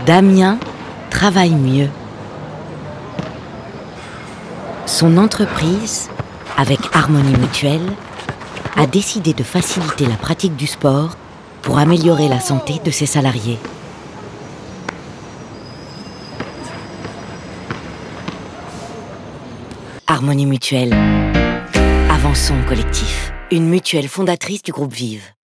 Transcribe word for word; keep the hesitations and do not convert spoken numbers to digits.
Damien travaille mieux. Son entreprise, avec Harmonie Mutuelle, a décidé de faciliter la pratique du sport pour améliorer la santé de ses salariés. Harmonie Mutuelle. Avançons collectif. Une mutuelle fondatrice du groupe Vive.